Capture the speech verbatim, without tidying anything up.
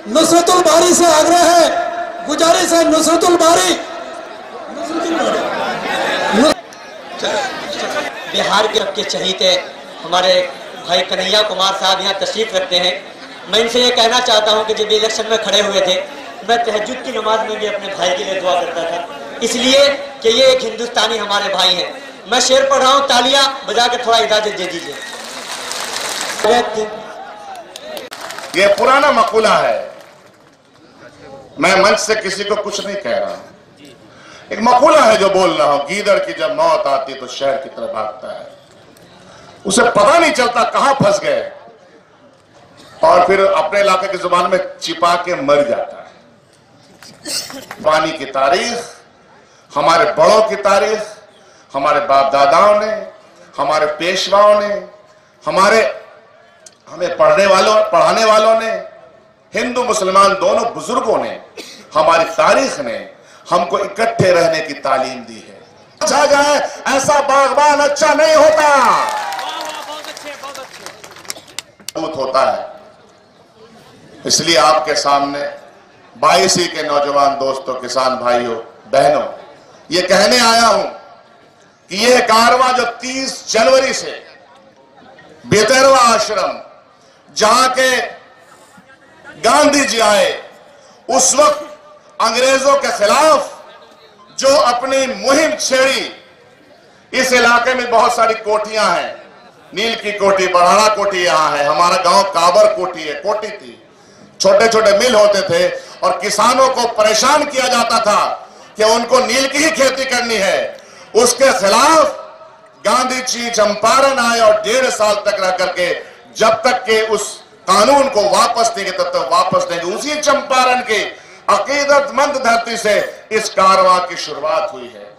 नुसरतुल बारी से आग्रह है, गुजारिश है, नुसरतुल बारी। बिहार के के चहीते हमारे भाई कन्हैया कुमार साहब यहाँ तशरीफ रखते हैं। मैं इनसे ये कहना चाहता हूँ कि जब इलेक्शन में खड़े हुए थे, मैं तहज्जुद की नमाज में भी अपने भाई के लिए दुआ करता था, इसलिए कि ये एक हिंदुस्तानी हमारे भाई हैं। मैं शेर पढ़ रहा हूँ, तालियां बजा के थोड़ा इजाजत दे दीजिए। ये पुराना मकूला है, मैं मंच से किसी को कुछ नहीं कह रहा हूं। एक मकूला है जो बोल रहा हूं, गीदड़ की जब मौत आती तो शहर की तरफ भागता है, उसे पता नहीं चलता कहां फंस गए और फिर अपने इलाके की जुबान में छिपा के मर जाता है। पानी की तारीख, हमारे बड़ों की तारीख, हमारे बाप दादाओं ने, हमारे पेशवाओं ने, हमारे हमें पढ़ने वालों पढ़ाने वालों ने, हिंदू मुसलमान दोनों बुजुर्गों ने, हमारी तारीख ने हमको इकट्ठे रहने की तालीम दी है। अच्छा जाए ऐसा बागबान अच्छा नहीं होता, बहुत होता है। इसलिए आपके सामने बाईसी के नौजवान दोस्तों, किसान भाइयों बहनों, ये कहने आया हूं कि यह कारवां जो तीस जनवरी से बेतेरवा आश्रम जहां के गांधी जी आए, उस वक्त अंग्रेजों के खिलाफ जो अपनी मुहिम छेड़ी, इस इलाके में बहुत सारी कोठियां हैं, नील की कोठी, बड़ाड़ा कोठी यहां है, हमारा गांव काबर कोठी है, कोठी थी, छोटे छोटे मिल होते थे और किसानों को परेशान किया जाता था कि उनको नील की ही खेती करनी है। उसके खिलाफ गांधी जी चंपारण आए और डेढ़ साल तक रह करके जब तक के उस कानून को वापस देंगे तब तक वापस देंगे। उसी चंपारण की अकीदतमंद धरती से इस कारवां की शुरुआत हुई है।